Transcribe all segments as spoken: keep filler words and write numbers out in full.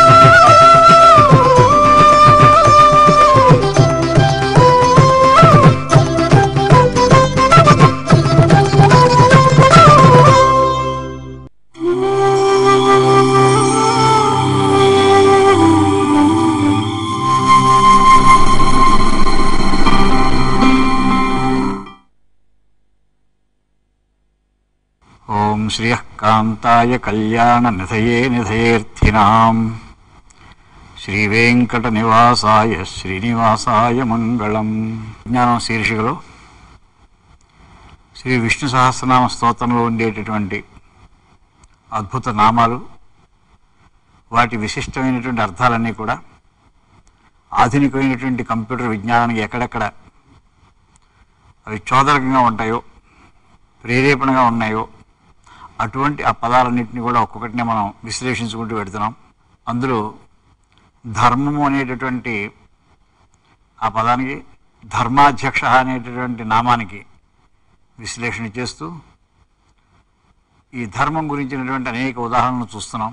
శ్రియః కాంతాయ కళ్యాణ నిధయే నిధయేర్థినాం శ్రీ వెంకట నివాసాయ శ్రీనివాసాయ మంగళం. విజ్ఞానం శీర్షికలో శ్రీ విష్ణు సహస్రనామ స్తోత్రంలో ఉండేటటువంటి అద్భుత నామాలు, వాటి విశిష్టమైనటువంటి అర్థాలన్నీ కూడా ఆధునికమైనటువంటి కంప్యూటర్ విజ్ఞానానికి ఎక్కడెక్కడ అవి చోదకంగా ఉంటాయో, ప్రేరేపణగా ఉన్నాయో అటువంటి ఆ పదాలన్నింటినీ కూడా ఒక్కొక్కటినే మనం విశ్లేషించుకుంటూ పెడుతున్నాం. అందులో ధర్మము అనేటటువంటి ఆ పదానికి ధర్మాధ్యక్ష అనేటటువంటి నామానికి విశ్లేషణ చేస్తూ ఈ ధర్మం గురించినటువంటి అనేక ఉదాహరణలు చూస్తున్నాం.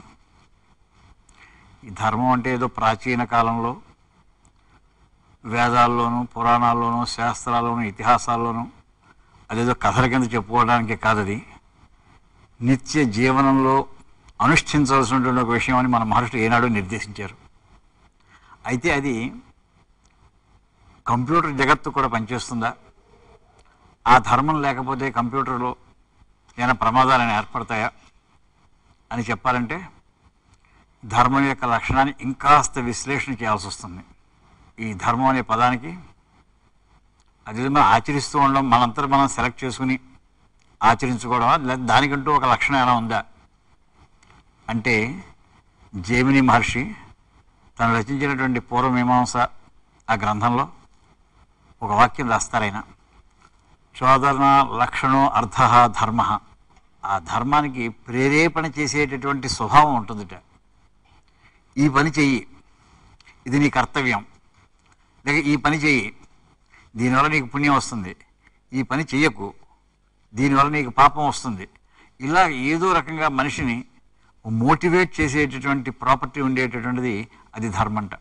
ఈ ధర్మం అంటే ఏదో ప్రాచీన కాలంలో వేదాల్లోనూ పురాణాల్లోనూ శాస్త్రాల్లోనూ ఇతిహాసాల్లోనూ అదేదో కథల కింద చెప్పుకోవడానికే కాదది, నిత్య జీవనంలో అనుష్ఠించవలసినటువంటి ఒక విషయం అని మన మహర్షులు ఏనాడు నిర్దేశించారు. అయితే అది కంప్యూటర్ జగత్తు కూడా పనిచేస్తుందా? ఆ ధర్మం లేకపోతే కంప్యూటర్లో ఏమైనా ప్రమాదాలను ఏర్పడతాయా అని చెప్పాలంటే ధర్మం యొక్క లక్షణాన్ని ఇంకాస్త విశ్లేషణ చేయాల్సి వస్తుంది. ఈ ధర్మం అనే పదానికి అది మనం ఆచరిస్తూ ఉండడం, మనంతా మనం సెలెక్ట్ చేసుకుని ఆచరించుకోవడమా, లేదా దానికంటూ ఒక లక్షణం ఎలా ఉందా అంటే జైమిని మహర్షి తను రచించినటువంటి పూర్వమీమాంస ఆ గ్రంథంలో ఒక వాక్యం రాస్తారాయన. చోదన లక్షణో అర్థ ధర్మ. ఆ ధర్మానికి ప్రేరేపణ చేసేటటువంటి స్వభావం ఉంటుందిట. ఈ పని చెయ్యి, ఇది నీ కర్తవ్యం, లేక ఈ పని చెయ్యి, దీనివల్ల నీకు పుణ్యం వస్తుంది, ఈ పని చెయ్యకు, దీనివల్ల నీకు పాపం వస్తుంది. ఇలా ఏదో రకంగా మనిషిని మోటివేట్ చేసేటటువంటి ప్రాపర్టీ ఉండేటటువంటిది అది ధర్మంట.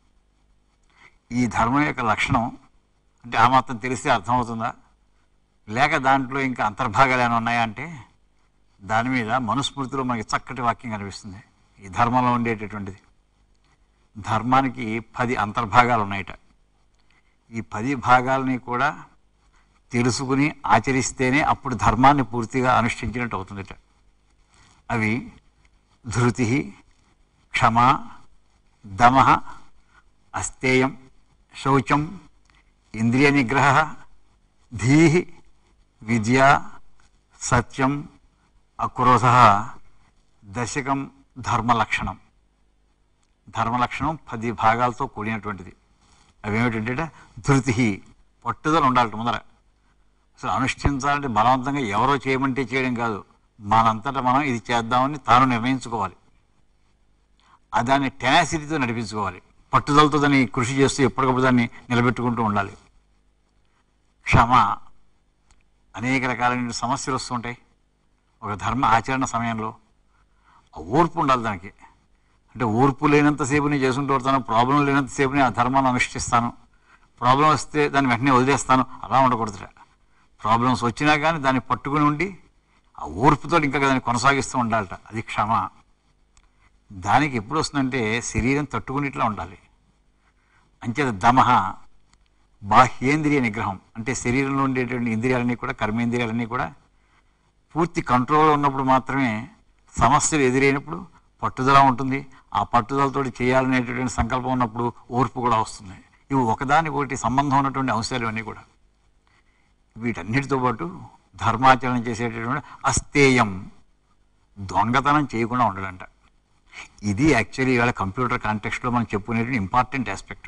ఈ ధర్మం యొక్క లక్షణం అంటే ఆ మాత్రం తెలిస్తే అర్థమవుతుందా, లేక దాంట్లో ఇంకా అంతర్భాగాలు ఏమైనా ఉన్నాయా అంటే దాని మీద మనుస్మృతిలో మనకి చక్కటి వాక్యం కనిపిస్తుంది. ఈ ధర్మంలో ఉండేటటువంటిది ధర్మానికి పది అంతర్భాగాలు ఉన్నాయట. ఈ పది భాగాలని కూడా తెలుసుకుని ఆచరిస్తేనే అప్పుడు ధర్మాన్ని పూర్తిగా అనుష్ఠించినట్టు అవుతుందట. అవి ధృతి, క్షమ, దమ, అస్తేయం, శౌచం, ఇంద్రియ నిగ్రహ, ధీ, విద్య, సత్యం, అక్రోధ, దశకం ధర్మలక్షణం. ధర్మలక్షణం పది భాగాలతో కూడినటువంటిది. అవి ఏమిటంటే ధృతి, పట్టుదల ఉండాలి ముందర. అసలు అనుష్ఠించాలంటే బలవంతంగా ఎవరో చేయమంటే చేయడం కాదు, మనంతటా మనం ఇది చేద్దామని తాను నిర్ణయించుకోవాలి. ఆ దాన్ని టెనాసిటీతో నడిపించుకోవాలి, పట్టుదలతో దాన్ని కృషి చేస్తూ ఎప్పటికప్పుడు దాన్ని నిలబెట్టుకుంటూ ఉండాలి. క్షమ, అనేక రకాలైన సమస్యలు వస్తూ ఉంటాయి ఒక ధర్మ ఆచరణ సమయంలో. ఆ ఓర్పు ఉండాలి దానికి. అంటే ఓర్పు లేనంతసేపు నేను చేసుకుంటూ వస్తాను, ప్రాబ్లం లేనంతసేపు నేను ఆ ధర్మాన్ని అనుష్ఠిస్తాను, ప్రాబ్లం వస్తే దాన్ని వెంటనే వదిలేస్తాను, అలా ఉండకూడదుట. ప్రాబ్లమ్స్ వచ్చినా కానీ దాన్ని పట్టుకుని ఉండి ఆ ఓర్పుతో ఇంకా దాన్ని కొనసాగిస్తూ ఉండాలట. అది క్షమ. దానికి ఎప్పుడు వస్తుందంటే శరీరం తట్టుకునేట్లా ఉండాలి. అంచేత దమహ, బాహ్యేంద్రియ నిగ్రహం. అంటే శరీరంలో ఉండేటువంటి ఇంద్రియాలన్నీ కూడా, కర్మేంద్రియాలన్నీ కూడా పూర్తి కంట్రోల్లో ఉన్నప్పుడు మాత్రమే సమస్యలు ఎదురైనప్పుడు పట్టుదల ఉంటుంది. ఆ పట్టుదలతో చేయాలనేటటువంటి సంకల్పం ఉన్నప్పుడు ఓర్పు కూడా వస్తుంది. ఇవి ఒకదానికి ఒకటి సంబంధం ఉన్నటువంటి అంశాలు అన్నీ కూడా. వీటన్నిటితో పాటు ధర్మాచరణ చేసేటటువంటి అస్తేయం, దొంగతనం చేయకుండా ఉండడంట. ఇది యాక్చువల్లీ ఇవాళ కంప్యూటర్ కాంటెక్స్ట్లో మనం చెప్పుకునేటువంటి ఇంపార్టెంట్ ఆస్పెక్ట్.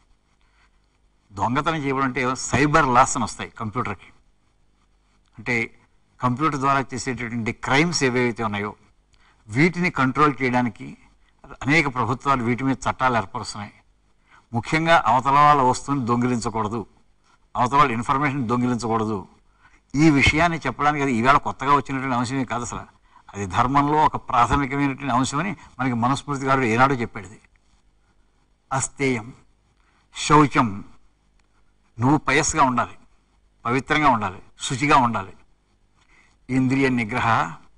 దొంగతనం చేయడం అంటే సైబర్ లాస్ అని వస్తాయి కంప్యూటర్కి. అంటే కంప్యూటర్ ద్వారా చేసేటటువంటి క్రైమ్స్ ఏవైతే ఉన్నాయో వీటిని కంట్రోల్ చేయడానికి అనేక ప్రభుత్వాలు వీటి మీద చట్టాలు ఏర్పరుస్తున్నాయి. ముఖ్యంగా అవతల వాళ్ళ వస్తువుని దొంగిలించకూడదు, అవతల వాళ్ళ ఇన్ఫర్మేషన్ దొంగిలించకూడదు. ఈ విషయాన్ని చెప్పడానికి అది ఈవేళ కొత్తగా వచ్చినటువంటి అంశమే కాదు. అసలు అది ధర్మంలో ఒక ప్రాథమికమైనటువంటి అంశమని మనకి మనుస్మృతిగారుడు ఏనాడో చెప్పాడు. అస్తేయం శౌచం, నువ్వు పయస్గా ఉండాలి, పవిత్రంగా ఉండాలి, శుచిగా ఉండాలి. ఇంద్రియ నిగ్రహ,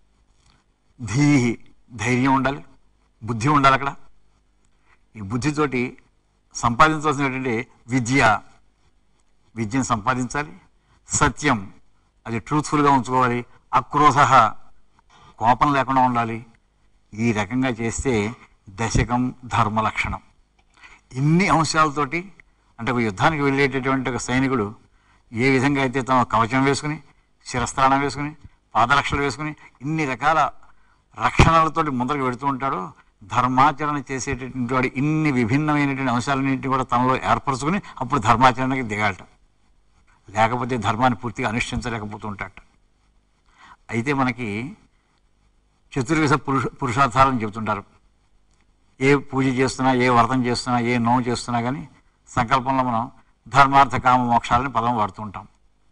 ధీ, ధైర్యం ఉండాలి, బుద్ధి ఉండాలి. అక్కడ ఈ బుద్ధితోటి సంపాదించవలసినటువంటి విద్య, విద్యను సంపాదించాలి. సత్యం, అది ట్రూత్ఫుల్గా ఉంచుకోవాలి. అక్రోధ, కోపం లేకుండా ఉండాలి. ఈ రకంగా చేస్తే దశకం ధర్మ లక్షణం. ఇన్ని అంశాలతోటి అంటే ఒక యుద్ధానికి వెళ్ళేటటువంటి ఒక సైనికుడు ఏ విధంగా అయితే తమ కవచం వేసుకుని, శిరస్త్రాణం వేసుకుని, పాదరక్షలు వేసుకుని ఇన్ని రకాల రక్షణలతోటి ముందరకు వెళుతూ ఉంటాడో, ధర్మాచరణ చేసేటటువంటి వాడు ఇన్ని విభిన్నమైనటువంటి అంశాలన్నింటినీ కూడా తనలో ఏర్పరచుకుని అప్పుడు ధర్మాచరణకి దిగాలట. లేకపోతే ధర్మాన్ని పూర్తిగా అనుష్ఠించలేకపోతూ ఉంటాడట. అయితే మనకి చతుర్విధ పురుష పురుషార్థాలను చెబుతుంటారు. ఏ పూజ చేస్తున్నా, ఏ వ్రతం చేస్తున్నా, ఏ నోము చేస్తున్నా కానీ సంకల్పంలో మనం ధర్మార్థ కామ మోక్షాలని పదం వాడుతూ ఉంటాం.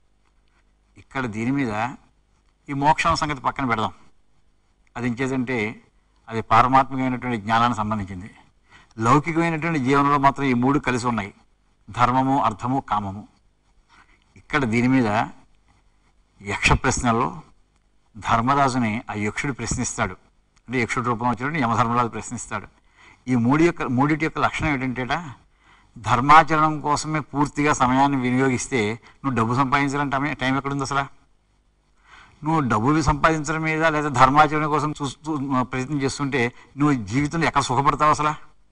ఇక్కడ దీని మీద ఈ మోక్షం సంగతి పక్కన పెడదాం. అది ఇంకేదంటే అది పారమాత్మికమైనటువంటి జ్ఞానానికి సంబంధించింది. లౌకికమైనటువంటి జీవనంలో మాత్రం ఈ మూడు కలిసి ఉన్నాయి, ధర్మము, అర్థము, కామము. ఇక్కడ దీని మీద యక్ష ప్రశ్నలో ధర్మరాజుని ఆ యక్షుడు ప్రశ్నిస్తాడు. అంటే యక్షుడు రూపం వచ్చినట్టు యమధర్మరాజు ప్రశ్నిస్తాడు. ఈ మూడి యొక్క మూడిటి యొక్క లక్షణం ఏంటంటేట, ధర్మాచరణం కోసమే పూర్తిగా సమయాన్ని వినియోగిస్తే నువ్వు డబ్బు సంపాదించాలంటే టైం ఎక్కడుంది అసలు? నువ్వు డబ్బు సంపాదించడం మీద లేదా ధర్మాచరణ కోసం చూస్తూ ప్రయత్నం చేస్తుంటే నువ్వు జీవితంలో ఎక్కడ సుఖపడతావు అసలు?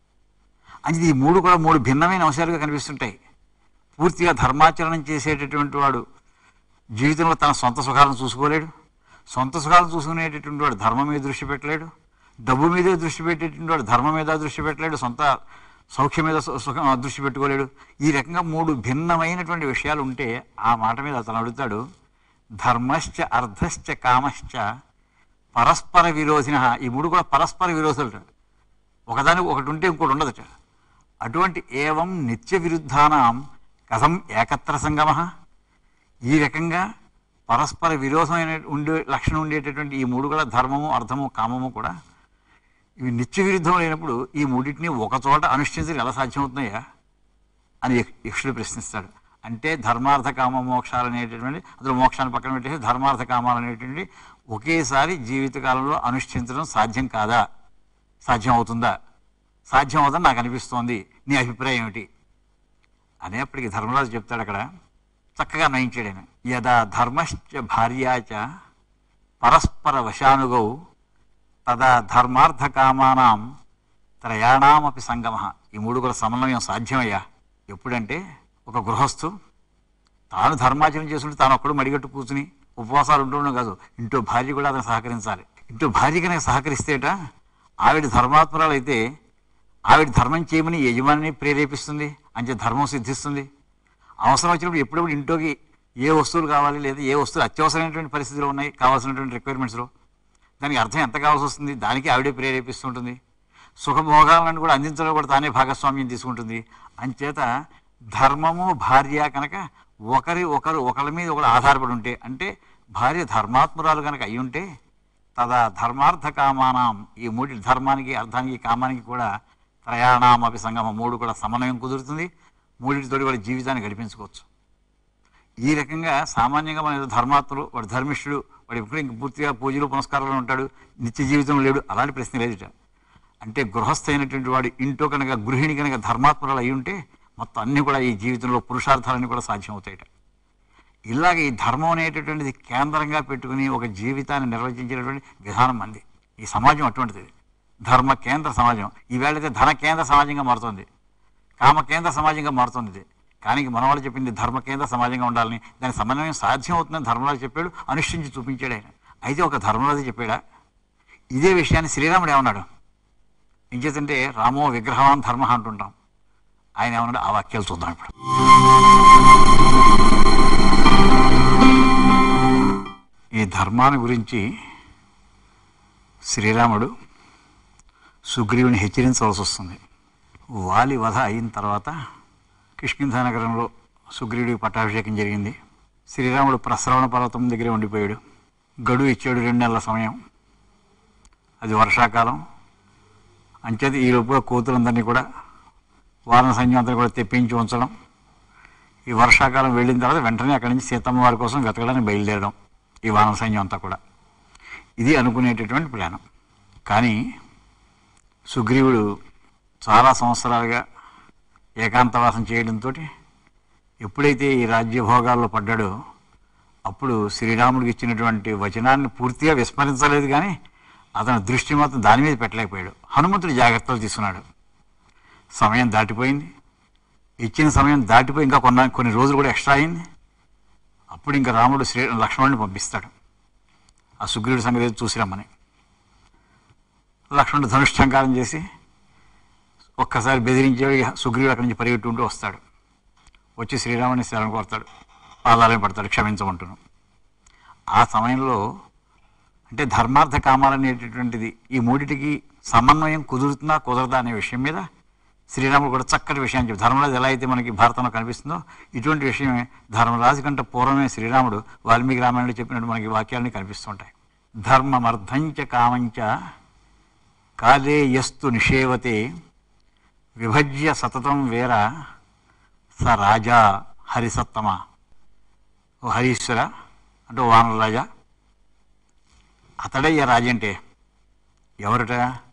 అంటే ఈ మూడు కూడా మూడు భిన్నమైన అంశాలుగా కనిపిస్తుంటాయి. పూర్తిగా ధర్మాచరణం చేసేటటువంటి వాడు జీవితంలో తన సొంత సుఖాలను చూసుకోలేడు. సొంత సుఖాలను చూసుకునేటటువంటి వాడు ధర్మం మీద దృష్టి పెట్టలేడు. డబ్బు మీదే దృష్టి పెట్టేటువంటి వాడు ధర్మం మీద దృష్టి పెట్టలేడు. సొంత సౌఖ్యం మీద సుఖం దృష్టి పెట్టుకోలేడు. ఈ రకంగా మూడు భిన్నమైనటువంటి విషయాలు ఉంటే ఆ మాట మీద అతను అడుగుతాడు, ధర్మశ్చ అర్థశ్చ కామశ్చ పరస్పర విరోధిన. ఈ మూడు కూడా పరస్పర విరోధులు, ఒకదానికి ఒకటి ఉంటే ఇంకోటి ఉండదట. అటువంటి ఏవం నిత్య విరుద్ధానాం కథం ఏకత్ర సంగమ. ఈ రకంగా పరస్పర విరోధమైన ఉండే లక్షణం ఉండేటటువంటి ఈ మూడు కూడా ధర్మము, అర్థము, కామము కూడా ఇవి నిత్య విరుద్ధం లేనప్పుడు ఈ మూడింటిని ఒకచోట అనుష్ఠించడం ఎలా సాధ్యమవుతున్నాయా అని యక్షుడు ప్రశ్నిస్తాడు. అంటే ధర్మార్థ కామ మోక్షాలు అనేటటువంటి, అందులో మోక్షాన్ని పక్కన పెట్టేసి ధర్మార్థ కామాలు అనేటువంటి ఒకేసారి జీవితకాలంలో అనుష్ఠించడం సాధ్యం కాదా, సాధ్యం అవుతుందా? సాధ్యం అవుతుందని నాకు అనిపిస్తోంది, నీ అభిప్రాయం ఏమిటి అనేప్పటికీ ధర్మరాజు చెప్తాడు. అక్కడ చక్కగా నయించాడు ఆయన. యదా ధర్మశ్చ భార్యాచ పరస్పర వశానుగౌ తదా ధర్మార్థ కామానాం త్రయాణామపి సంగమ. ఈ మూడు కూడా సమన్వయం సాధ్యమయ్యా. ఎప్పుడంటే ఒక గృహస్థు తాను ధర్మాచరణ చేసుకుంటే తాను ఒక్కడు మడిగట్టు కూర్చుని ఉపవాసాలు ఉంటుండడం కాదు, ఇంట్లో భార్య కూడా అతను సహకరించాలి. ఇంట్లో భార్య కనుక సహకరిస్తేట ఆవిడ ధర్మాత్మరాలు అయితే ఆవిడ ధర్మం చేయమని యజమానిని ప్రేరేపిస్తుంది, అంతే ధర్మం సిద్ధిస్తుంది. అవసరం వచ్చినప్పుడు ఎప్పుడప్పుడు ఇంట్లోకి ఏ వస్తువులు కావాలి లేదా ఏ వస్తువులు అత్యవసరమైనటువంటి పరిస్థితులు ఉన్నాయి, కావాల్సినటువంటి రిక్వైర్మెంట్స్లో దానికి అర్థం ఎంత కావాల్సి వస్తుంది, దానికి ఆవిడే ప్రేరేపిస్తుంటుంది. సుఖభోగాలను కూడా అందించడం కూడా తానే భాగస్వామ్యం తీసుకుంటుంది. అంచేత ధర్మము భార్య కనుక ఒకరి ఒకరు ఒకరి మీద ఒకరు ఆధారపడి ఉంటే, అంటే భార్య ధర్మాత్మురాలు కనుక అయి ఉంటే తదా ధర్మార్థ కామానాం, ఈ మూడి ధర్మానికి, అర్థానికి, కామానికి కూడా త్రయాణం అపి సంగమం, మూడు కూడా సమన్వయం కుదురుతుంది. మూడింటితోటి వాడి జీవితాన్ని గడిపించుకోవచ్చు. ఈ రకంగా సామాన్యంగా మన ధర్మాత్ములు, వాడు ధర్మిష్ఠుడు, వాడు ఎప్పుడు ఇంక పూర్తిగా పూజలు పునస్కారాలు ఉంటాడు, నిత్య జీవితం లేడు, అలాంటి ప్రశ్న లేదుట. అంటే గృహస్థ అయినటువంటి వాడు ఇంట్లో కనుక గృహిణి కనుక ధర్మాత్మురాలు అయి ఉంటే మొత్తం అన్నీ కూడా ఈ జీవితంలో పురుషార్థాలన్నీ కూడా సాధ్యం అవుతాయట. ఇలాగ ఈ ధర్మం అనేటటువంటిది కేంద్రంగా పెట్టుకుని ఒక జీవితాన్ని నిర్వచించేటటువంటి విధానం మంది. ఈ సమాజం అటువంటిది, ధర్మ కేంద్ర సమాజం. ఈవేళైతే ధన కేంద్ర సమాజంగా మారుతుంది, కామ కేంద్ర సమాజంగా మారుతుంది ఇది. కానీ మన వాళ్ళు చెప్పింది ధర్మ కేంద్ర సమాజంగా ఉండాలని, దాని సమన్వయం సాధ్యం అవుతుందని ధర్మరాజు చెప్పాడు, అనుష్ఠించి చూపించాడు ఆయన. అయితే ఒక ధర్మరాజు చెప్పాడా? ఇదే విషయాన్ని శ్రీరాముడు ఏమన్నాడు? ఏం చేతంటే రామో విగ్రహవాన్ ధర్మ అంటుంటాం, ఆయన ఏమన్నాడు? ఆ వాక్యాలు చూద్దాం ఇప్పుడు. ఈ ధర్మాన్ని గురించి శ్రీరాముడు సుగ్రీవుని హెచ్చరించవలసి వస్తుంది. వాలి వధ అయిన తర్వాత కిష్కింధ నగరంలో సుగ్రీవుడికి పట్టాభిషేకం జరిగింది. శ్రీరాముడు ప్రశ్రవణ పర్వతం దగ్గరే ఉండిపోయాడు. గడువు ఇచ్చాడు, రెండు నెలల సమయం. అది వర్షాకాలం. అంచేది ఈ లోపుగా కూతురందరినీ కూడా వారణ సైన్యం అంతా కూడా తెప్పించి ఉంచడం. ఈ వర్షాకాలం వెళ్ళిన తర్వాత వెంటనే అక్కడి నుంచి సీతమ్మ వారి కోసం వెతకడానికి బయలుదేరడం ఈ వానర సైన్యం అంతా కూడా. ఇది అనుకునేటటువంటి ప్లాను. కానీ సుగ్రీవుడు చాలా సంవత్సరాలుగా ఏకాంతవాసం చేయడంతో ఎప్పుడైతే ఈ రాజ్యభోగాల్లో పడ్డాడో అప్పుడు శ్రీరాముడికి ఇచ్చినటువంటి వచనాన్ని పూర్తిగా విస్మరించలేదు, కానీ అతని దృష్టి మాత్రం దాని మీద పెట్టలేకపోయాడు. హనుమంతుడు జాగ్రత్తలు తీసుకున్నాడు. సమయం దాటిపోయింది, ఇచ్చిన సమయం దాటిపోయి ఇంకా కొన్న కొన్ని రోజులు కూడా ఎక్స్ట్రా అయింది. అప్పుడు ఇంకా రాముడు శ్రీ లక్ష్మణుడిని పంపిస్తాడు ఆ సుగ్రీవుడి సంగతి చూసి రమ్మని. లక్ష్మణుడు ధనుష్ఠంకారం చేసి ఒక్కసారి బెదిరించాడు. సుగ్రీవుడు అక్కడి నుంచి పరిగెట్టుకుంటూ వస్తాడు. వచ్చి శ్రీరాముడిని శరణు కోరుతాడు, పాదాలను పడతాడు, క్షమించమంటున్నాను. ఆ సమయంలో అంటే ధర్మార్థ కామాలనేటటువంటిది ఈ మూడిటికి సమన్వయం కుదురుతుందా కుదరదా అనే విషయం మీద శ్రీరాముడు కూడా చక్కటి విషయాన్ని చెప్పి, ధర్మరాజు ఎలా అయితే మనకి భారతంలో కనిపిస్తుందో ఇటువంటి విషయమే ధర్మరాజు కంటే పూర్వమే శ్రీరాముడు వాల్మీకి రామాయణంలో చెప్పినట్టు మనకి వాక్యాలని కనిపిస్తుంటాయి. ధర్మమర్థంచ కామంచ కాలే యస్తు నిషేవతే విభజ్య సతతం వేర స రాజా హరిసత్తమ. ఓ హరీశ్వర అంటే ఓ వానర రాజా, అతడయ్య రాజు అంటే ఎవరట?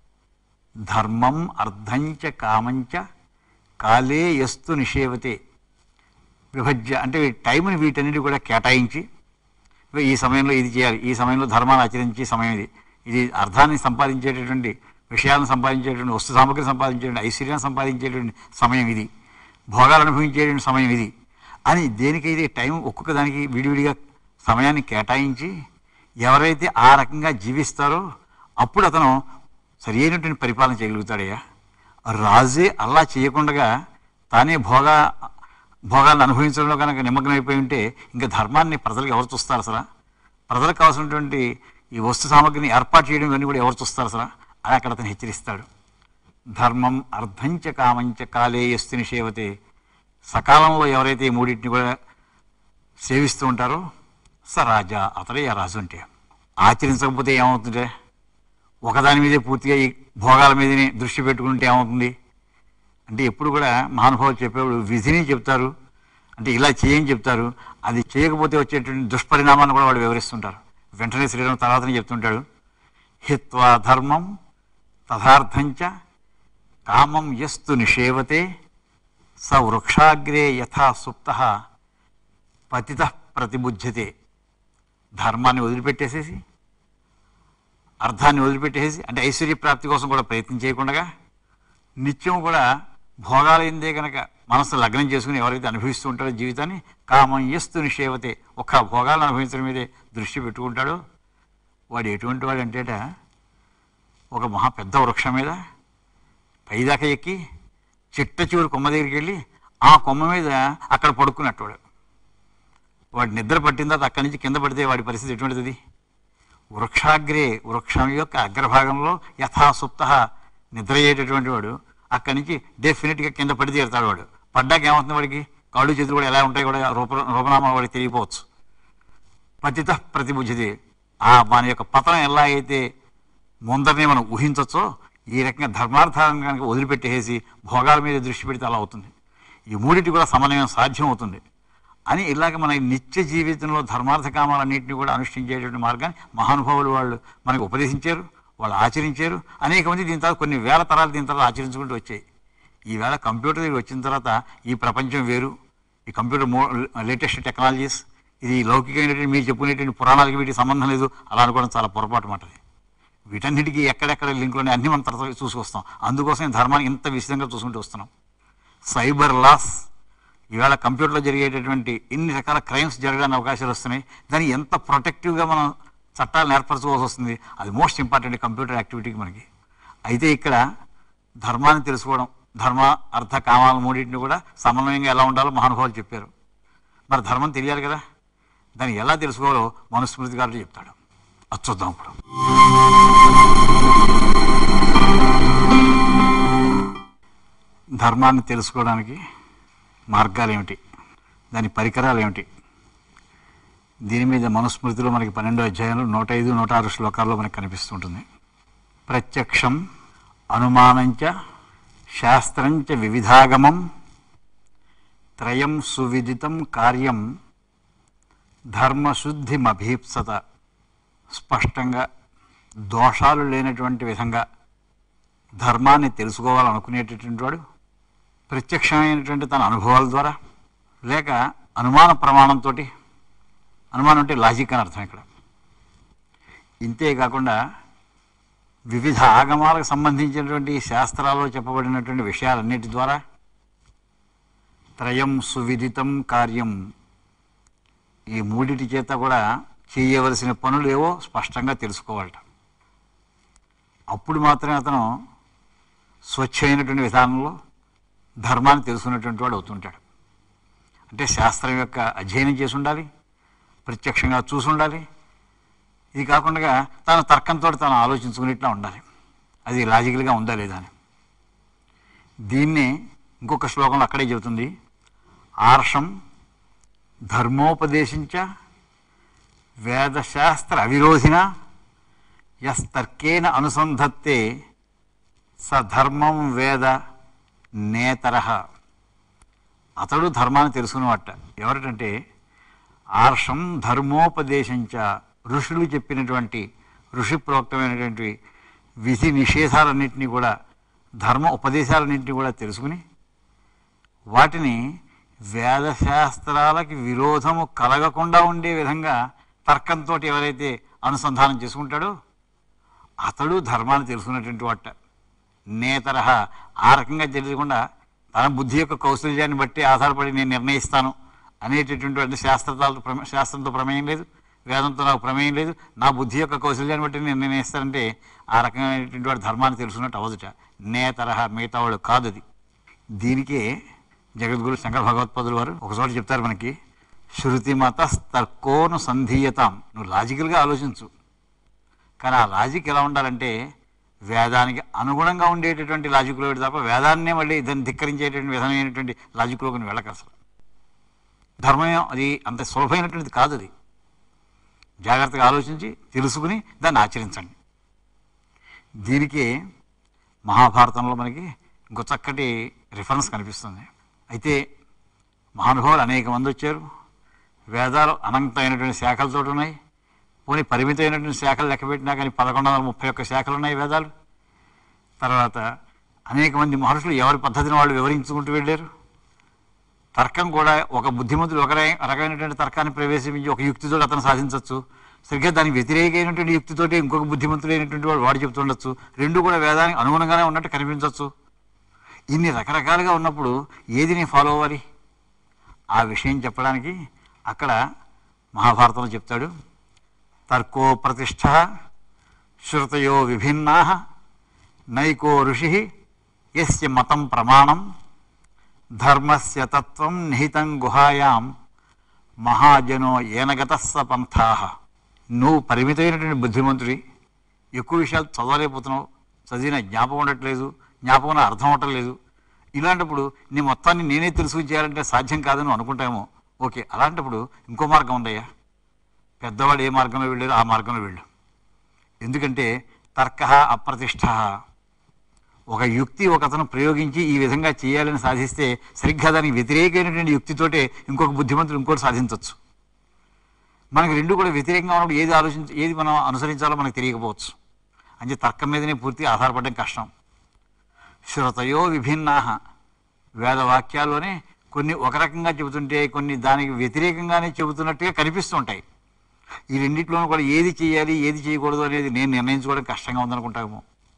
ధర్మం అర్థంచ కామంచ కాలే యస్తు నిషేవతే విభజ్య అంటే టైంని వీటన్నిటి కూడా కేటాయించి ఈ సమయంలో ఇది చేయాలి, ఈ సమయంలో ధర్మాన్ని ఆచరించి సమయం ఇది, ఇది అర్థాన్ని సంపాదించేటటువంటి విషయాలను సంపాదించేటువంటి వస్తు సామగ్రిని సంపాదించేటువంటి ఐశ్వర్యాన్ని సంపాదించేటువంటి సమయం ఇది, భోగాలు అనుభవించేటువంటి సమయం ఇది అని దేనికైతే టైం ఒక్కొక్క దానికి విడివిడిగా సమయాన్ని కేటాయించి ఎవరైతే ఆ రకంగా జీవిస్తారో అప్పుడు అతను సరి అయినటువంటి పరిపాలన చేయగలుగుతాడయ్యా. రాజే అలా చేయకుండా తానే భోగా భోగాలను అనుభవించడంలో కనుక నిమగ్నం అయిపోయి ఉంటే ఇంకా ధర్మాన్ని ప్రజలకు ఎవరు చూస్తారు అసలు? ప్రజలకు కావాల్సినటువంటి ఈ వస్తు సామగ్రిని ఏర్పాటు చేయడం ఇవన్నీ కూడా ఎవరు చూస్తారు అసలు అని అక్కడ అతను హెచ్చరిస్తాడు. ధర్మం అర్థంచ కామంచ కాలే యస్తు నిషేవతే, సకాలంలో ఎవరైతే ఈ మూడింటిని కూడా సేవిస్తూ ఉంటారో స రాజా, అతడే ఆ రాజు అంటే. ఆచరించకపోతే ఏమవుతుంటే ఒకదాని మీదే పూర్తిగా ఈ భోగాల మీదనే దృష్టి పెట్టుకుంటే ఏమవుతుంది అంటే ఎప్పుడు కూడా మహానుభావులు చెప్పేవాడు విధిని చెప్తారు, అంటే ఇలా చేయని చెప్తారు, అది చేయకపోతే వచ్చేటువంటి దుష్పరిణామాన్ని కూడా వాడు వివరిస్తుంటారు. వెంటనే శ్రీరాముడు తర్వాతనే చెప్తుంటాడు, హిత్వా ధర్మం తథార్థంచ కామం యస్తు నిషేవతే స వృక్షాగ్రే యథా సుప్త పతిత ప్రతిబుధ్యతే. ధర్మాన్ని వదిలిపెట్టేసేసి అర్థాన్ని వదిలిపెట్టేసి అంటే ఐశ్వర్య ప్రాప్తి కోసం కూడా ప్రయత్నం చేయకుండా నిత్యం కూడా భోగాలు ఏందే కనుక మనసు లగ్నం చేసుకుని ఎవరైతే అనుభవిస్తూ ఉంటారో జీవితాన్ని కామం యస్తు నిషేవతే, ఒక్క భోగాలను అనుభవించడం మీదే దృష్టి పెట్టుకుంటాడో వాడు ఎటువంటి వాడు అంటేట ఒక మహా పెద్ద వృక్షం మీద పైదాకా ఎక్కి చిట్ట చివరి కొమ్మ దగ్గరికి వెళ్ళి ఆ కొమ్మ మీద అక్కడ పడుకున్నట్టు వాడు. వాడు నిద్ర పట్టిన తర్వాత అక్కడి నుంచి కింద పడితే వాడి పరిస్థితి ఎటువంటిది? వృక్షాగ్రే, వృక్షం యొక్క అగ్రభాగంలో యథాసుప్త నిద్ర అయ్యేటటువంటి వాడు అక్కడి నుంచి డెఫినెట్గా కింద పడి తీరుతాడు. వాడు పడ్డాక ఏమవుతుంది? వాడికి కాళ్ళు చేతులు కూడా ఎలా ఉంటాయి కూడా రూప రూపనామాలు వాడికి తెలియపోవచ్చు. పతిత ప్రతిబుద్ధిది, ఆ మన యొక్క పతనం ఎలా అయితే ముందరనే మనం ఊహించవచ్చో ఈ రకంగా ధర్మార్థాలను కనుక వదిలిపెట్టేసి భోగాల మీద దృష్టి పెడితే అలా అవుతుంది. ఈ మూడింటి కూడా సమన్వయం సాధ్యం అవుతుంది అని ఇలాగ మన నిత్య జీవితంలో ధర్మార్థ కామాలన్నింటినీ కూడా అనుష్ఠించేటువంటి మార్గాన్ని మహానుభావులు వాళ్ళు మనకు ఉపదేశించారు, వాళ్ళు ఆచరించారు. అనేక మంది దీని తర్వాత కొన్ని వేల తరాలు దీని తర్వాత ఆచరించుకుంటూ వచ్చాయి. ఈవేళ కంప్యూటర్ వచ్చిన తర్వాత ఈ ప్రపంచం వేరు, ఈ కంప్యూటర్ మో లేటెస్ట్ టెక్నాలజీస్, ఇది లౌకికమైనటువంటి మీరు చెప్పుకునేటువంటి పురాణాలకి వీటికి సంబంధం లేదు అలా అనుకోవడం చాలా పొరపాటు మాట. వీటన్నిటికీ ఎక్కడెక్కడ లింకులు అన్నీ మనం తర్వాత చూసుకొస్తాం. అందుకోసం ధర్మాన్ని ఇంత విశదంగా చూసుకుంటూ వస్తున్నాం. సైబర్ లాస్, ఈవేళ కంప్యూటర్లో జరిగేటటువంటి ఇన్ని రకాల క్రైమ్స్ జరగడానికి అవకాశాలు వస్తున్నాయి. దాన్ని ఎంత ప్రొటెక్టివ్గా మనం చట్టాలను ఏర్పరచుకోవాల్సి వస్తుంది. అది మోస్ట్ ఇంపార్టెంట్ కంప్యూటర్ యాక్టివిటీకి మనకి. అయితే ఇక్కడ ధర్మాన్ని తెలుసుకోవడం, ధర్మ అర్థ కామాల మూడింటిని కూడా సమన్వయంగా ఎలా ఉండాలో మహానుభావులు చెప్పారు. మరి ధర్మం తెలియాలి కదా, దాన్ని ఎలా తెలుసుకోవాలో మనుస్మృతి గారు చెప్తాడు. అది చూద్దాం ఇప్పుడు. ధర్మాన్ని తెలుసుకోవడానికి మార్గాలు ఏమిటి, దాని పరికరాలు ఏమిటి, దీని మీద మనుస్మృతిలో మనకి పన్నెండో అధ్యాయంలో నూట ఐదు నూట ఆరు శ్లోకాల్లో మనకు కనిపిస్తుంటుంది. ప్రత్యక్షం అనుమానంచ శాస్త్రంచ వివిధాగమం త్రయం సువిదితం కార్యం ధర్మశుద్ధిమభీప్సత. స్పష్టంగా దోషాలు లేనటువంటి విధంగా ధర్మాన్ని తెలుసుకోవాలనుకునేటటువంటి వాడు ప్రత్యక్షమైనటువంటి తన అనుభవాల ద్వారా లేక అనుమాన ప్రమాణంతో, అనుమానం అంటే లాజిక్ అని అర్థం ఇక్కడ, ఇంతే కాకుండా వివిధ ఆగమాలకు సంబంధించినటువంటి శాస్త్రాల్లో చెప్పబడినటువంటి విషయాలన్నిటి ద్వారా త్రయం సువిదితం కార్యం, ఈ మూడిటి చేత కూడా చేయవలసిన పనులు ఏవో స్పష్టంగా తెలుసుకోవాలట. అప్పుడు మాత్రమే అతను స్వచ్ఛమైనటువంటి విధానంలో ధర్మాన్ని తెలుసుకున్నటువంటి వాడు అవుతుంటాడు. అంటే శాస్త్రం యొక్క అధ్యయనం చేసి ఉండాలి, ప్రత్యక్షంగా చూసి ఉండాలి. ఇది కాకుండా తన తర్కంతో తాను ఆలోచించుకునేట్లా ఉండాలి, అది లాజికల్గా ఉందా లేదా అని. దీన్నే ఇంకొక శ్లోకంలో అక్కడే చెబుతుంది, ఆర్షం ధర్మోపదేశించ వేదశాస్త్ర అవిరోధిన యస్తర్కేన అనుసంధత్తే స ధర్మం వేద నేతరః. అతడు ధర్మాన్ని తెలుసుకున్నవాట. ఎవరికంటే ఆర్షం ధర్మోపదేశించ, ఋషులు చెప్పినటువంటి ఋషి ప్రోక్తమైనటువంటి విధి నిషేధాలన్నింటినీ కూడా, ధర్మ ఉపదేశాలన్నింటినీ కూడా తెలుసుకుని వాటిని వేదశాస్త్రాలకి విరోధము కలగకుండా ఉండే విధంగా తర్కంతో ఎవరైతే అనుసంధానం చేసుకుంటాడో అతడు ధర్మాన్ని తెలుసుకున్నటువంటి వాట. నేతరహ, ఆ రకంగా తెలియకుండా తన బుద్ధి యొక్క కౌశల్యాన్ని బట్టి ఆధారపడి నేను నిర్ణయిస్తాను అనేటటువంటి శాస్త్రాలతో ప్రమే శాస్త్రంతో ప్రమేయం లేదు, వేదంతో నాకు ప్రమేయం లేదు, నా బుద్ధి యొక్క కౌశల్యాన్ని బట్టి నేను నిర్ణయిస్తానంటే ఆ రకమైనటువంటి వాడు ధర్మాన్ని తెలుసుకున్నట్టు అవదుట. నేతరహ, మిగతా వాడు కాదు అది. దీనికే జగద్గురు శంకర భగవత్పాదులు వారు ఒకచోట చెప్తారు మనకి, శృతిమత తర్కోను సంధీయతాం. నువ్వు లాజికల్గా ఆలోచించు, కానీ ఆ లాజిక్ ఎలా ఉండాలంటే వేదానికి అనుగుణంగా ఉండేటటువంటి లాజిక్లో తప్ప వేదాన్నే మళ్ళీ దాన్ని ధిక్కరించేటటువంటి విధమైనటువంటి లాజిక్లోకి నువ్వు వెళ్ళక. అసలు ధర్మం అది అంత సులభమైనటువంటిది కాదు. అది జాగ్రత్తగా ఆలోచించి తెలుసుకుని దాన్ని ఆచరించండి. దీనికి మహాభారతంలో మనకి ఇంకో చక్కటి రిఫరెన్స్ కనిపిస్తుంది. అయితే మహానుభావులు అనేక మంది వచ్చారు, వేదాలు అనంతమైనటువంటి శాఖలతో ఉన్నాయి. పోనీ పరిమితమైనటువంటి శాఖలు లెక్క పెట్టినా కానీ పదకొండు వందల ముప్పై ఒక్క శాఖలు ఉన్నాయి వేదాలు. తర్వాత అనేక మంది మహర్షులు ఎవరి పద్ధతిని వాళ్ళు వివరించుకుంటూ వెళ్ళారు. తర్కం కూడా ఒక బుద్ధిమంతుడు ఒక రకమైనటువంటి తర్కాన్ని ప్రవేశించి ఒక యుక్తితో అతను సాధించవచ్చు, సరిగ్గా దానికి వ్యతిరేకమైనటువంటి యుక్తితోటి ఇంకొక బుద్ధిమంతుడైనటువంటి వాడు వాడు చెప్తుండొచ్చు. రెండు కూడా వేదానికి అనుగుణంగానే ఉన్నట్టు కనిపించవచ్చు. ఇన్ని రకరకాలుగా ఉన్నప్పుడు ఏది నీ ఫాలో అవ్వాలి? ఆ విషయం చెప్పడానికి అక్కడ మహాభారతంలో చెప్తాడు, తర్కో ప్రతిష్ఠ శృతయో విభిన్నా నైకో ఋషి యస్య మతం ప్రమాణం ధర్మస్య తత్వం నిహితం గుహాయాం మహాజనో ఏనగత స పంథా. నువ్వు పరిమితమైనటువంటి బుద్ధిమంతుడి, ఎక్కువ విషయాలు చదవలేకపోతున్నావు, చదివిన జ్ఞాపకం ఉండట్లేదు, జ్ఞాపకం అర్థం అవటం లేదు. ఇలాంటప్పుడు నీ మొత్తాన్ని నేనే తెలుసుకుని చేయాలంటే సాధ్యం కాదని అనుకుంటామో. ఓకే, అలాంటప్పుడు ఇంకో మార్గం ఉందయ్యా, పెద్దవాడు ఏ మార్గంలో వెళ్ళారో ఆ మార్గంలో వెళ్ళు. ఎందుకంటే తర్క అప్రతిష్ఠ, ఒక యుక్తి ఒక అతను ప్రయోగించి ఈ విధంగా చేయాలని సాధిస్తే సరిగ్గా దానికి వ్యతిరేకమైనటువంటి యుక్తితోటే ఇంకొక బుద్ధిమంతుడు ఇంకోటి సాధించవచ్చు. మనకి రెండు కూడా వ్యతిరేకంగా ఉన్నప్పుడు ఏది ఆలోచించి ఏది మనం అనుసరించాలో మనకు తెలియకపోవచ్చు. అంటే తర్కం మీదనే పూర్తిగా ఆధారపడడం కష్టం. శ్రుతయో విభిన్నా, వేదవాక్యాల్లోనే కొన్ని ఒక రకంగా చెబుతుంటే కొన్ని దానికి వ్యతిరేకంగానే చెబుతున్నట్టుగా కనిపిస్తూ ఉంటాయి. ఈ రెండింటిలోనూ కూడా ఏది చేయాలి ఏది చేయకూడదు అనేది నేను నిర్ణయించుకోవడం కష్టంగా ఉందనుకుంటాము.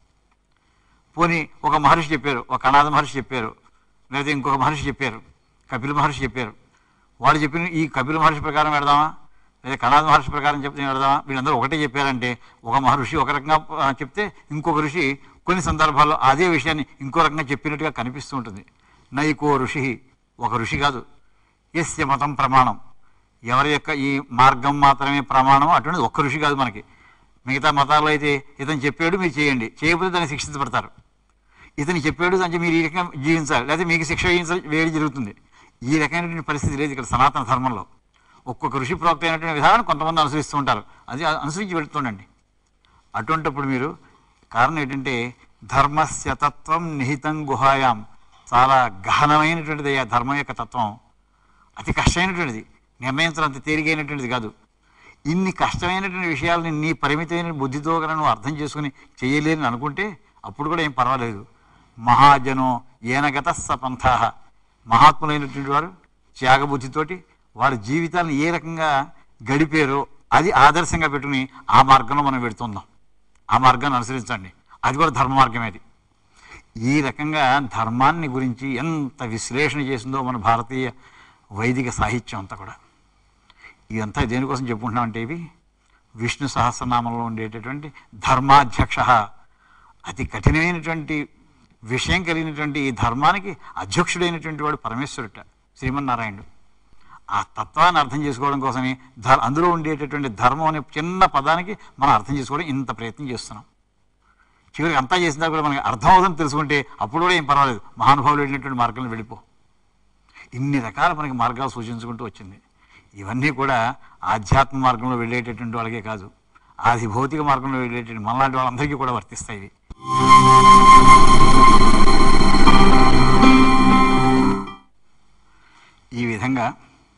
పోనీ ఒక మహర్షి చెప్పారు, ఒక కణాద మహర్షి చెప్పారు, లేదా ఇంకొక మహర్షి చెప్పారు, కపిల మహర్షి చెప్పారు. వాళ్ళు చెప్పిన ఈ కపిల మహర్షి ప్రకారం పెడదామా లేదా కణాద మహర్షి ప్రకారం చెప్తే పెడదామా? వీళ్ళందరూ ఒకటే చెప్పారంటే ఒక మహర్షి ఒక రకంగా చెప్తే ఇంకొక ఋషి కొన్ని సందర్భాల్లో అదే విషయాన్ని ఇంకో రకంగా చెప్పినట్టుగా కనిపిస్తూ ఉంటుంది. నైకో ఋషి, ఒక ఋషి కాదు, యస్య మతం ప్రమాణం, ఎవరి యొక్క ఈ మార్గం మాత్రమే ప్రమాణం, అటువంటి ఒక్క ఋషి కాదు మనకి. మిగతా మతాల్లో అయితే ఇతను చెప్పాడు మీరు చేయండి, చేయకపోతే దాన్ని శిక్షించబడతారు. ఇతను చెప్పాడు అంటే మీరు ఈ రకంగా జీవించాలి, లేకపోతే మీకు శిక్ష వేయించాలి, వేడి జరుగుతుంది. ఈ రకమైనటువంటి పరిస్థితి లేదు ఇక్కడ సనాతన ధర్మంలో. ఒక్కొక్క ఋషి ప్రోక్త అయినటువంటి విధానం కొంతమంది అనుసరిస్తూ ఉంటారు, అది అనుసరించి వెళుతుండండి. అటువంటిప్పుడు మీరు కారణం ఏంటంటే ధర్మస్య తత్వం నిహితం గుహాయాం. చాలా గహనమైనటువంటిది ఆ ధర్మం యొక్క తత్వం. అతి కష్టమైనటువంటిది, నిర్ణయించడం అంత తేలికైనటువంటిది కాదు. ఇన్ని కష్టమైనటువంటి విషయాలని నీ పరిమితమైన బుద్ధితో కనుక నువ్వు అర్థం చేసుకుని చేయలేని అనుకుంటే అప్పుడు కూడా ఏం పర్వాలేదు. మహాజనో ఏనగత సపంథా, మహాత్ములైనటువంటి వారు త్యాగబుద్ధితోటి వారి జీవితాలను ఏ రకంగా గడిపారో అది ఆదర్శంగా పెట్టుకుని ఆ మార్గంలో మనం పెడుతున్నాం. ఆ మార్గాన్ని అనుసరించండి, అది కూడా ధర్మ మార్గమేది. ఈ రకంగా ధర్మాన్ని గురించి ఎంత విశ్లేషణ చేసిందో మన భారతీయ వైదిక సాహిత్యం అంతా కూడా. ఇదంతా దేనికోసం చెప్పుకుంటున్నామంటే ఇవి విష్ణు సహస్రనామంలో ఉండేటటువంటి ధర్మాధ్యక్ష, అతి కఠినమైనటువంటి విషయం కలిగినటువంటి ఈ ధర్మానికి అధ్యక్షుడైనటువంటి వాడు పరమేశ్వరుట, శ్రీమన్నారాయణుడు. ఆ తత్వాన్ని అర్థం చేసుకోవడం కోసమే ధర్ అందులో ఉండేటటువంటి ధర్మం అనే చిన్న పదానికి మనం అర్థం చేసుకోవడం ఇంత ప్రయత్నం చేస్తున్నాం. చివరికి అంతా చేసినా కూడా మనకి అర్థం అవుతుందని తెలుసుకుంటే అప్పుడు కూడా ఏం పర్వాలేదు, మహానుభావులు వెళ్ళినటువంటి మార్గంలో వెళ్ళిపో. ఇన్ని రకాల మనకి మార్గాలు సూచించుకుంటూ వచ్చింది. ఇవన్నీ కూడా ఆధ్యాత్మ మార్గంలో వెళ్ళేటటువంటి వాళ్ళకే కాదు, ఆది భౌతిక మార్గంలో వెళ్ళేటువంటి మనలాంటి వాళ్ళందరికీ కూడా వర్తిస్తాయి ఇవి. ఈ విధంగా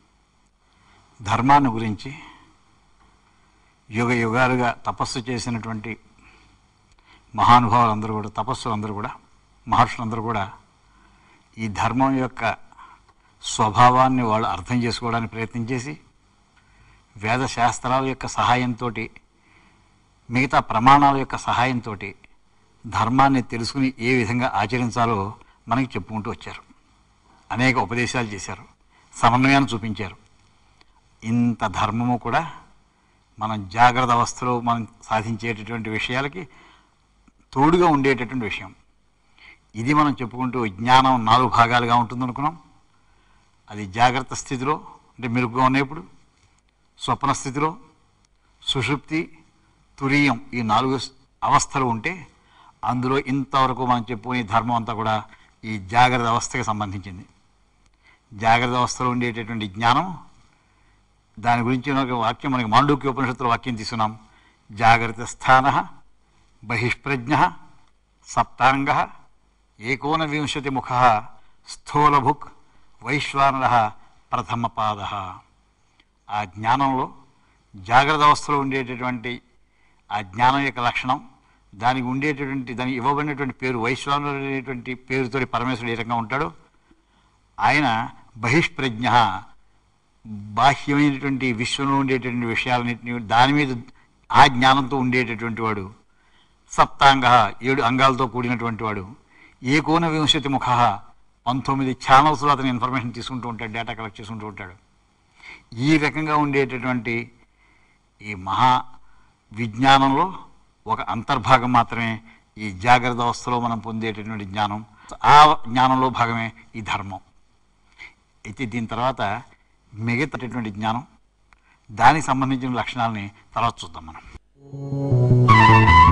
ధర్మాన్ని గురించి యుగ యుగాలుగా తపస్సు చేసినటువంటి మహానుభావులందరూ కూడా, తపస్సులందరూ కూడా, మహర్షులందరూ కూడా ఈ ధర్మం యొక్క స్వభావాన్ని వాళ్ళు అర్థం చేసుకోవడానికి ప్రయత్నం చేసి వేద శాస్త్రాల యొక్క సహాయంతో, మిగతా ప్రమాణాల యొక్క సహాయంతో ధర్మాన్ని తెలుసుకుని ఏ విధంగా ఆచరించాలో మనకి చెప్పుకుంటూ వచ్చారు. అనేక ఉపదేశాలు చేశారు, సమన్వయాన్ని చూపించారు. ఇంత ధర్మము కూడా మనం జాగ్రత్త అవస్థలో మనం సాధించేటటువంటి విషయాలకి తోడుగా ఉండేటటువంటి విషయం. ఇది మనం చెప్పుకుంటూ జ్ఞానం నాలుగు భాగాలుగా ఉంటుందనుకున్నాం. అది జాగ్రత్త స్థితిలో అంటే మెరుగ్గా ఉన్నప్పుడు, స్వప్న స్థితిలో, సుషుప్తి, తురీయం, ఈ నాలుగు అవస్థలు ఉంటే అందులో ఇంతవరకు మనం చెప్పుకునే ధర్మం అంతా కూడా ఈ జాగ్రత్త అవస్థకి సంబంధించింది. జాగ్రత్త అవస్థలో ఉండేటటువంటి జ్ఞానం, దాని గురించి ఒక వాక్యం మనకి మాండూక్య ఉపనిషత్తులో వాక్యం తీసుకున్నాం. జాగ్రత్త స్థాన బహిష్ప్రజ్ఞ సప్తాంగ ఏకోనవింశతి ముఖ స్థూలభుక్ వైశ్వానర ప్రథమ పాద. ఆ జ్ఞానంలో జాగ్రత్త అవస్థలో ఉండేటటువంటి ఆ జ్ఞానం యొక్క లక్షణం, దానికి ఉండేటటువంటి దానికి ఇవ్వబడినటువంటి పేరు వైశ్వానరుడు అనేటువంటి పేరుతో పరమేశ్వరుడు ఏ రకంగా ఉంటాడో, ఆయన బహిష్ప్రజ్ఞ, బాహ్యమైనటువంటి విశ్వంలో ఉండేటటువంటి విషయాలన్నింటినీ దాని మీద ఆ జ్ఞానంతో ఉండేటటువంటి వాడు. సప్తాంగ, ఏడు అంగాలతో కూడినటువంటి వాడు. ఏకోన వింశతి ముఖ, పంతొమ్మిది ఛానల్స్లో అతను ఇన్ఫర్మేషన్ తీసుకుంటూ ఉంటాడు, డేటా కలెక్ట్ చేసుకుంటూ ఉంటాడు. ఈ రకంగా ఉండేటటువంటి ఈ మహా విజ్ఞానంలో ఒక అంతర్భాగం మాత్రమే ఈ జాగ్రత్త అవస్థలో మనం పొందేటటువంటి జ్ఞానం. ఆ జ్ఞానంలో భాగమే ఈ ధర్మం. అయితే దీని తర్వాత మిగతాటువంటి జ్ఞానం, దానికి సంబంధించిన లక్షణాలని తర్వాత చూద్దాం మనం.